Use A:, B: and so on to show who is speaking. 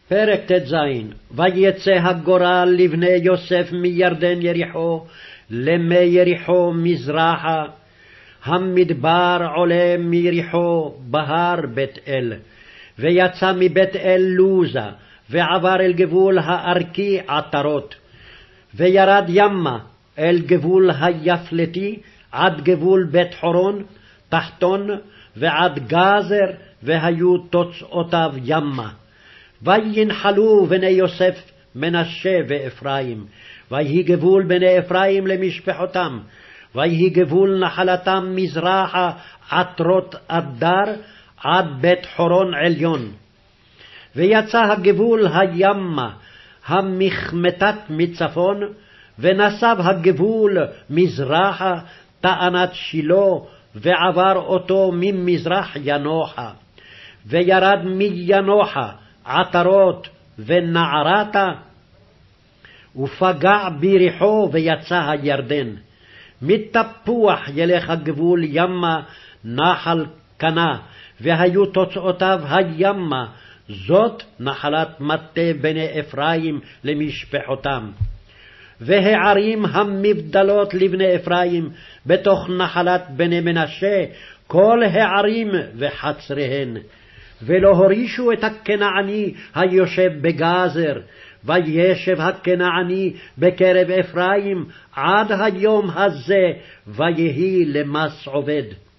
A: פרק ט"ז. ויצא הגורל לבני יוסף מירדן יריחו, למי יריחו מזרחה. המדבר עולה מיריחו בהר בית אל. ויצא מבית אל לוזה, ועבר אל גבול הארקי עטרות. וירד ימה אל גבול היפלתי, עד גבול בית חורון, תחתון, ועד גזר, והיו תוצאותיו ימה. וינחלו בני יוסף מנשה ואפרים, ויהי גבול בני אפרים למשפחותם, ויהי גבול נחלתם מזרחה עטרות אדר, עד בית חורון עליון. ויצא הגבול הימה המחמתת מצפון, ונסב הגבול מזרחה תענת שילה, ועבר אותו ממזרח ינוחה. וירד מינוחה עטרות ונערתה, ופגע ביריחו ויצא הירדן. מתפוח ילך הגבול ימה נחל קנה, והיו תוצאותיו הימה, זאת נחלת מטה בני אפרים למשפחותם. והערים המבדלות לבני אפרים בתוך נחלת בני מנשה, כל הערים וחצריהן. ולא הורישו את הכנעני היושב בגזר, וישב הכנעני בקרב אפרים עד היום הזה, ויהי למס עובד.